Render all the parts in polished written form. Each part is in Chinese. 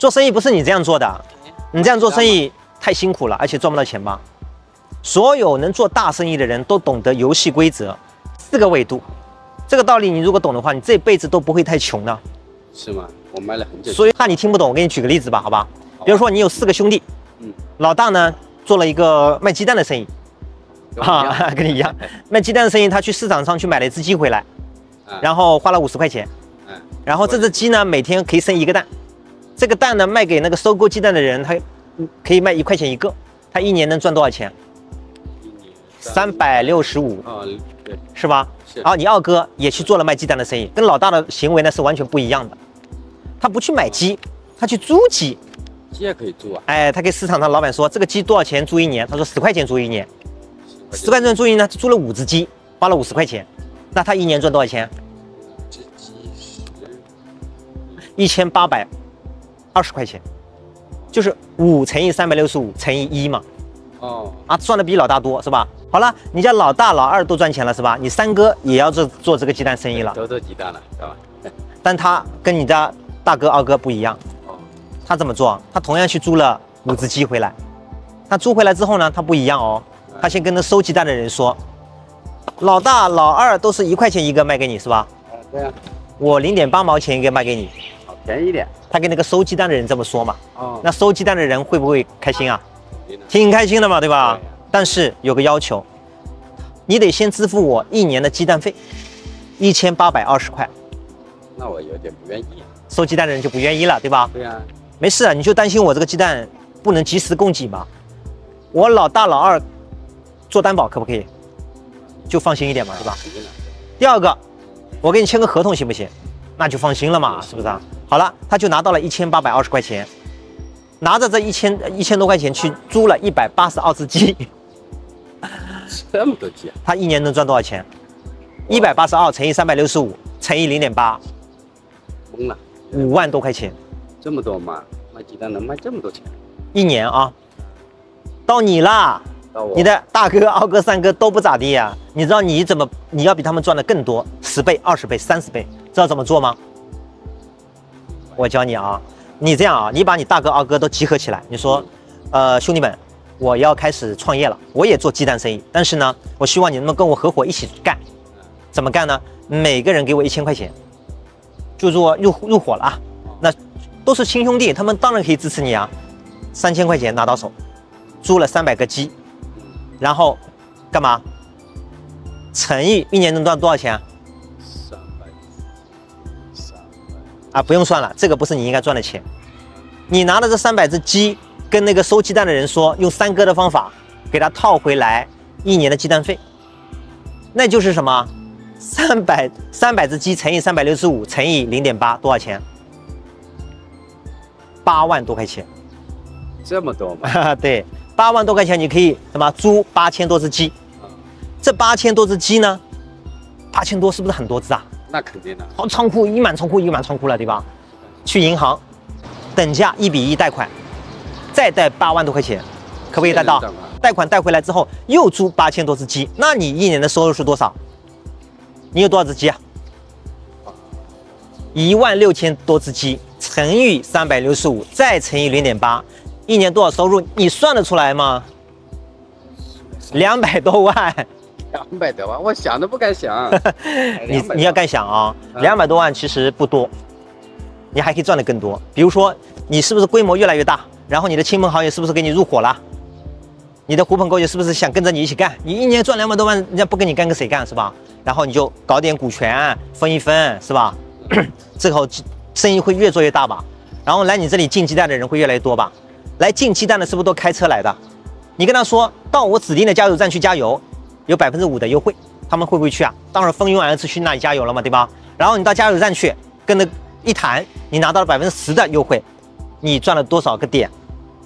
做生意不是你这样做的，你这样做生意太辛苦了，而且赚不到钱吧？所有能做大生意的人都懂得游戏规则，4个维度。这个道理你如果懂的话，你这辈子都不会太穷的。 是吗？我卖了很久。 所以怕你听不懂，我给你举个例子吧，好吧？比如说你有4个兄弟，老大呢做了一个卖鸡蛋的生意，跟你一样，卖鸡蛋的生意，他去市场上去买了一只鸡回来，然后花了50块钱，然后这只鸡呢每天可以生1个蛋，这个蛋呢卖给那个收购鸡蛋的人，他可以卖1块钱1个，他1年能赚多少钱？365， 对， 是吧？ 是。 然后你二哥也去做了卖鸡蛋的生意，跟老大的行为呢是完全不一样的。他不去买鸡，他去租鸡。 鸡也可以租啊？ 哎，他给市场上老板说这个鸡多少钱租1年？他说10块钱租1年，10块钱租1年，他租了5只鸡，花了50块钱，那他1年赚多少钱？1820块钱，就是5乘以365乘以1嘛。赚的比老大多是吧？好了，你家老大、老二都赚钱了是吧？你3哥也要做这个鸡蛋生意了， 都做鸡蛋了，是吧？ 但他跟你家大哥、二哥不一样。他怎么做？他同样去租了5只鸡回来。他租回来之后呢，他不一样哦。他先跟那收鸡蛋的人说，老大、老二都是1块钱1个卖给你是吧？ 对啊。 我0.8毛钱1个卖给你， 好便宜点。 他跟那个收鸡蛋的人这么说嘛。那收鸡蛋的人会不会开心啊？挺开心的嘛，对吧？但是有个要求，你得先支付我1年的鸡蛋费，1820块。 那我有点不愿意。 收鸡蛋的人就不愿意了，对吧？ 对啊。 没事啊，你就担心我这个鸡蛋不能及时供给嘛。我老大老二做担保可不可以？就放心一点嘛，对吧？第二个，我给你签个合同行不行？那就放心了嘛，是不是啊？好了，他就拿到了1820块钱。拿着这1000多块钱去租了182只鸡， 这么多鸡啊！ 他1年能赚多少钱？182乘以365乘以0.8， 懵了 ，5万多块钱。 这么多吗？卖鸡蛋能卖这么多钱 ？1年啊！到你啦！ 到我。 你的大哥、二哥、三哥都不咋地呀？你知道你要比他们赚的更多，10倍、20倍、30倍，知道怎么做吗？我教你啊。你这样啊，你把你大哥、二哥都集合起来，你说，兄弟们，我要开始创业了，我也做鸡蛋生意，但是呢，我希望你们跟我合伙一起干。怎么干呢？每个人给我1000块钱，就说入伙了啊。那都是亲兄弟，他们当然可以支持你啊。3000块钱拿到手，租了300个鸡，然后干嘛？乘以1年能赚多少钱啊？不用算了，这个不是你应该赚的钱。你拿了这300只鸡，跟那个收鸡蛋的人说，用3哥的方法给他套回来1年的鸡蛋费，那就是什么？300只鸡乘以365乘以0.8，多少钱？8万多块钱。 这么多吗？ 对，8万多块钱你可以什么租8000多只鸡。这8000多只鸡呢，8000多是不是很多只啊？ 那肯定的。 好，仓库一满仓库了，对吧？去银行等价1比1贷款，再贷8万多块钱，可不可以贷到？贷款贷回来之后又租8000多只鸡，那你1年的收入是多少？你有多少只鸡啊？16000多只鸡乘以365，再乘以0.8，1年多少收入？你算得出来吗？200多万。 200多万，我想都不敢想。 你要敢想啊，200多万其实不多，你还可以赚得更多。比如说，你是不是规模越来越大，然后你的亲朋好友是不是给你入伙了？你的狐朋狗友是不是想跟着你一起干？你1年赚200多万，人家不跟你干跟谁干是吧？然后你就搞点股权分一分是吧？之后生意会越做越大吧？然后来你这里进鸡蛋的人会越来越多吧？来进鸡蛋的是不是都开车来的？你跟他说到我指定的加油站去加油，有5%的优惠，他们会不会去啊？当然蜂拥而至去那里加油了嘛，对吧？然后你到加油站去跟他一谈，你拿到了10%的优惠，你赚了多少个点？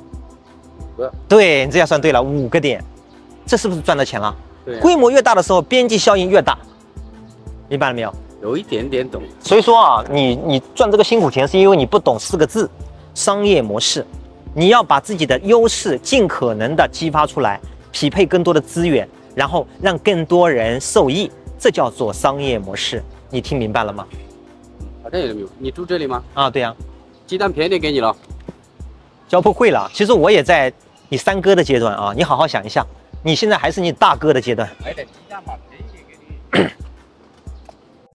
对，你这下算对了，5个点，这是不是赚到钱了？对，规模越大的时候，边际效应越大，明白了没有？ 有一点点懂。 所以说啊，你赚这个辛苦钱，是因为你不懂4个字：商业模式。你要把自己的优势尽可能的激发出来，匹配更多的资源，然后让更多人受益，这叫做商业模式。你听明白了吗？ 好像有没有？你住这里吗？ 啊，对呀。 鸡蛋便宜点给你了。 教不会了。其实我也在你三哥的阶段啊，你好好想一下，你现在还是你大哥的阶段。 买点鸡蛋嘛，便宜。